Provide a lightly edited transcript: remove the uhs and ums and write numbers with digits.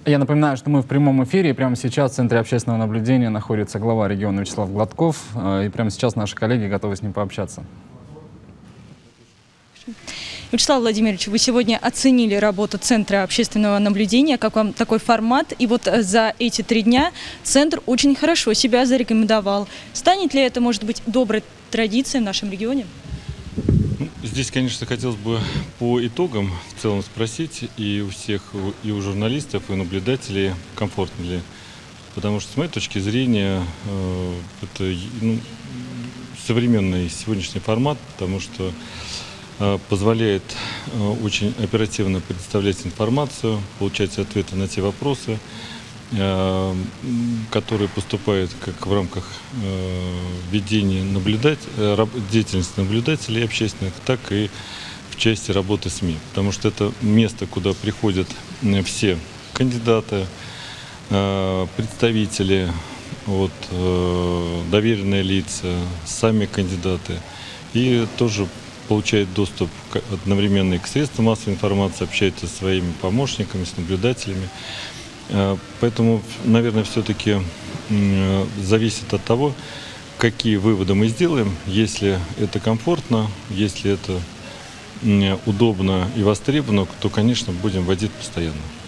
Я напоминаю, что мы в прямом эфире, и прямо сейчас в Центре общественного наблюдения находится глава региона Вячеслав Гладков, и прямо сейчас наши коллеги готовы с ним пообщаться. Вячеслав Владимирович, вы сегодня оценили работу Центра общественного наблюдения. Как вам такой формат? И вот за эти 3 дня Центр очень хорошо себя зарекомендовал. Станет ли это, может быть, доброй традицией в нашем регионе? Здесь, конечно, хотелось бы по итогам в целом спросить и у всех, и у журналистов, и у наблюдателей, комфортно ли. Потому что, с моей точки зрения, это современный сегодняшний формат, потому что позволяет очень оперативно предоставлять информацию, получать ответы на те вопросы, которые поступают как в рамках ведения деятельности наблюдателей общественных, так и в части работы СМИ. Потому что это место, куда приходят все кандидаты, представители, доверенные лица, сами кандидаты. И тоже получают доступ одновременно и к средствам массовой информации, общаются со своими помощниками, с наблюдателями. Поэтому, наверное, все-таки зависит от того, какие выводы мы сделаем. Если это комфортно, если это удобно и востребовано, то, конечно, будем вводить постоянно.